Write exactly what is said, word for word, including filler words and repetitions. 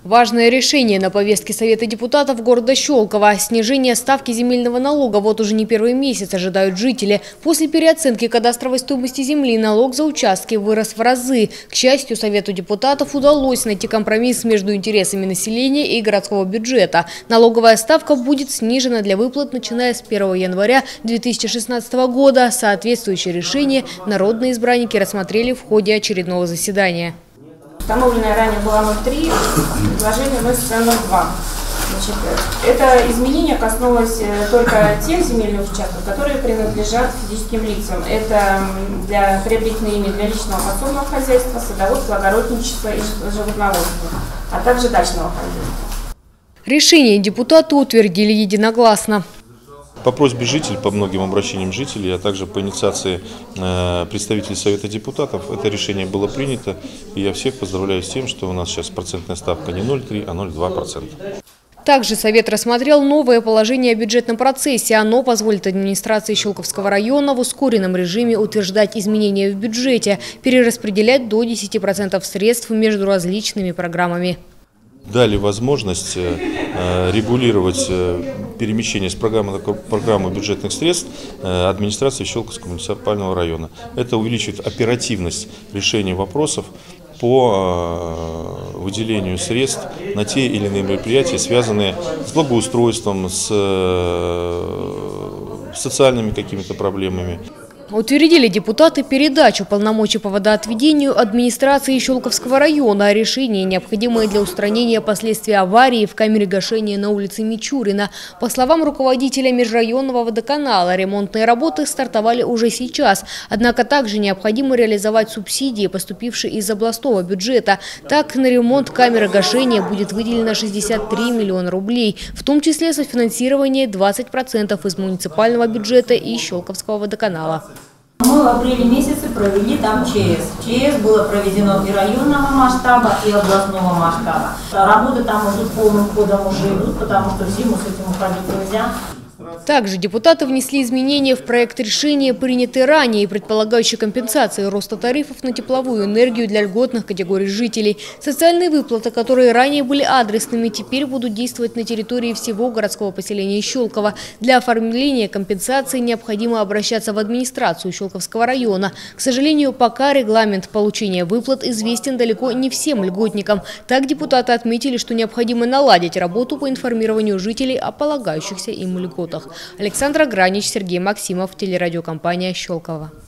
Важное решение на повестке Совета депутатов города Щелково. Снижение ставки земельного налога вот уже не первый месяц ожидают жители. После переоценки кадастровой стоимости земли налог за участки вырос в разы. К счастью, Совету депутатов удалось найти компромисс между интересами населения и городского бюджета. Налоговая ставка будет снижена для выплат, начиная с первого января две тысячи шестнадцатого года. Соответствующее решение народные избранники рассмотрели в ходе очередного заседания. Установленная ранее была ноль целых три десятых, предложение вносится ноль целых два десятых. Значит, это изменение коснулось только тех земельных участков, которые принадлежат физическим лицам. Это для приобретенные ими для личного подсобного хозяйства, садоводства, огородничества и животноводства, а также дачного хозяйства. Решение депутаты утвердили единогласно. По просьбе жителей, по многим обращениям жителей, а также по инициации э, представителей Совета депутатов, это решение было принято. И я всех поздравляю с тем, что у нас сейчас процентная ставка не ноль целых три десятых, а ноль целых два процента. Также Совет рассмотрел новое положение о бюджетном процессе. Оно позволит администрации Щелковского района в ускоренном режиме утверждать изменения в бюджете, перераспределять до десяти процентов средств между различными программами. Дали возможность э, регулировать э, перемещение с программы на программу бюджетных средств э, администрации Щелковского муниципального района. Это увеличивает оперативность решения вопросов по э, выделению средств на те или иные мероприятия, связанные с благоустройством, с э, социальными какими-то проблемами. Утвердили депутаты передачу полномочий по водоотведению администрации Щелковского района. Решение необходимое для устранения последствий аварии в камере гашения на улице Мичурина. По словам руководителя межрайонного водоканала, ремонтные работы стартовали уже сейчас. Однако также необходимо реализовать субсидии, поступившие из областного бюджета. Так, на ремонт камеры гашения будет выделено шестьдесят три миллиона рублей, в том числе софинансирование двадцать процентов из муниципального бюджета и Щелковского водоканала. Мы в апреле месяце провели там ЧС. ЧС было проведено и районного масштаба, и областного масштаба. Работы там уже полным ходом уже идут, потому что в зиму с этим уходить нельзя. Также депутаты внесли изменения в проект решения, принятый ранее и предполагающий компенсации роста тарифов на тепловую энергию для льготных категорий жителей. Социальные выплаты, которые ранее были адресными, теперь будут действовать на территории всего городского поселения Щелково. Для оформления компенсации необходимо обращаться в администрацию Щелковского района. К сожалению, пока регламент получения выплат известен далеко не всем льготникам. Так депутаты отметили, что необходимо наладить работу по информированию жителей о полагающихся им льготах. Александра Гранич, Сергей Максимов, телерадиокомпания Щелково.